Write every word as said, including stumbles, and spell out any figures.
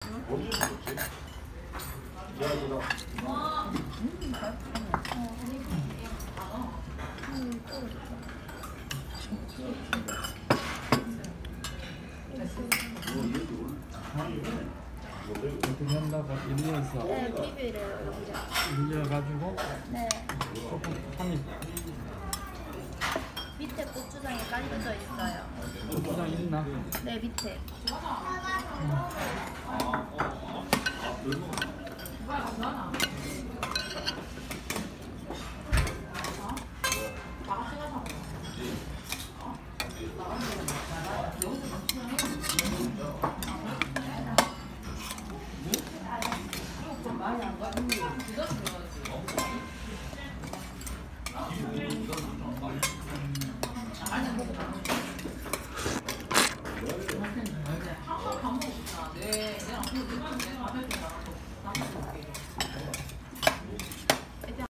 언제 먹었지? 미안하다. 어떻게 한다고? 일려서 네, 비비를 먼저. 일려가지고 네. 조금 한입 밑에 고추장이 깔려져 있어요. 고추장 있나? 네, 밑에.